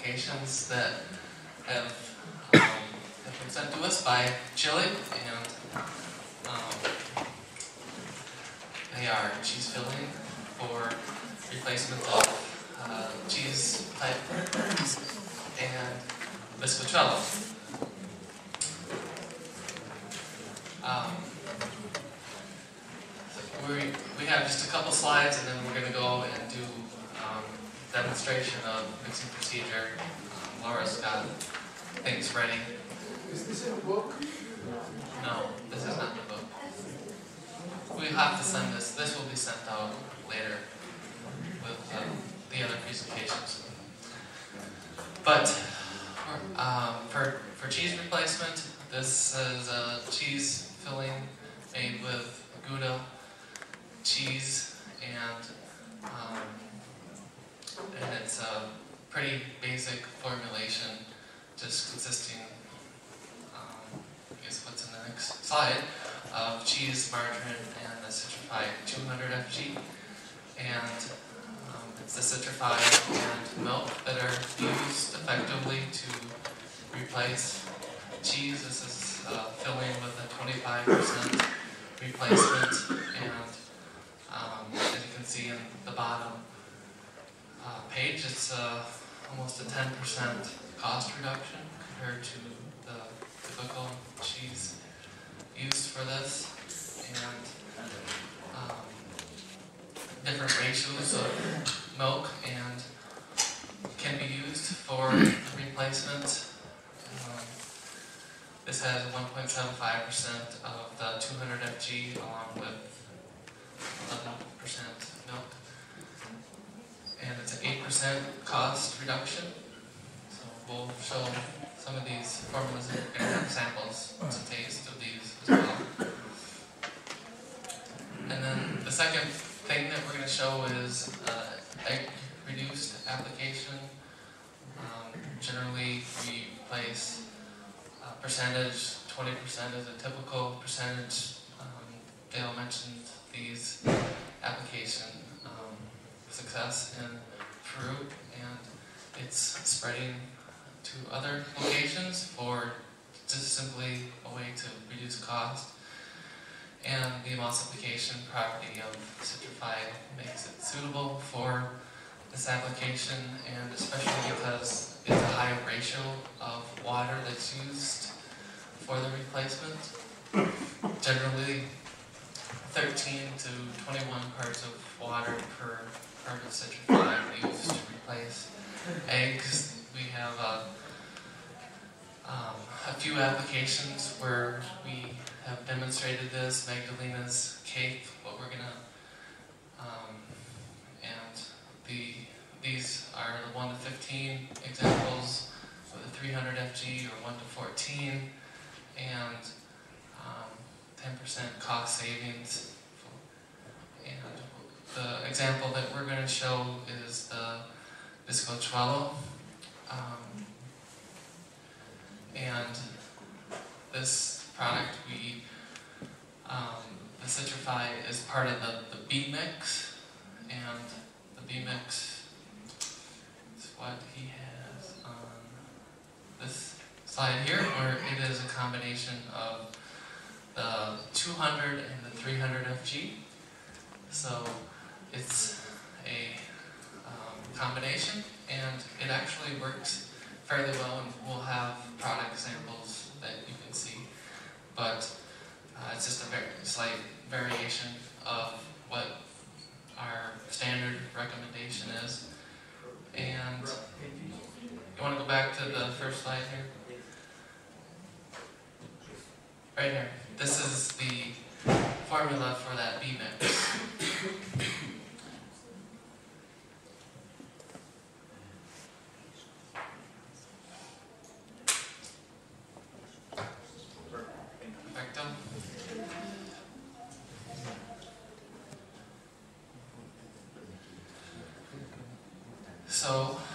applications that have been sent to us by Chile, and they are cheese filling for replacement of cheese type and Bizcochuelo. We have just a couple slides, and then we're going to go and do demonstration of mixing procedure. Laura's got things ready. Is this in a book? No, this is not the book. We have to send this. This will be sent out later with the other presentations. But for cheese replacement, this is a cheese filling made with Gouda cheese, and it's a pretty basic formulation, just consisting, I guess what's in the next slide, of cheese, margarine, and the Citri-Fi 200 FG. And it's the Citri-Fi and milk that are used effectively to replace cheese. This is filling with a 25% replacement, and as you can see in the bottom page, it's almost a 10% cost reduction compared to the typical cheese used for this, and different ratios of milk and can be used for replacement. This has 1.75% of the 200 FG along with 11% milk, and it's an 8% cost reduction. So we'll show some of these formulas, and we're going to have samples to taste of these as well. And then the second thing that we're going to show is egg reduced application. Generally we place percentage, 20% is a typical percentage. Dale mentioned these application success in Peru, and it's spreading to other locations for just simply a way to reduce cost. And the emulsification property of Citri-Fi makes it suitable for this application, and especially because it's a high ratio of water that's used for the replacement. Generally 13 to 21 parts of water per part of Citri-Fi used to replace eggs. We have a few applications where we have demonstrated this. Magdalena's cake, what we're gonna, and these are the 1 to 15 examples with a 300 FG or 1 to 14, and 10% cost savings. And the example that we're going to show is the Bizcochuelo. And this product, the Citri-Fi is part of the B mix, and the B mix is what he has on this slide here, where it is a combination of the 200 and the 300 FG. So it's a combination, and it actually works fairly well, and we'll have product samples that you can see. But it's just a very slight variation of what our standard recommendation is. And you want to go back to the first slide here? Right here. This is the formula for that B mix. Perfecto. So